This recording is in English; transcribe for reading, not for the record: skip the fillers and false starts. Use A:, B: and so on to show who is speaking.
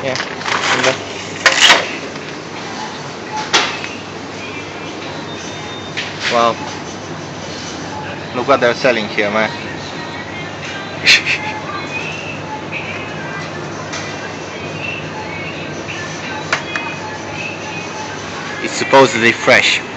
A: Yeah. Wow. Look what they're selling here, man. It's supposedly fresh.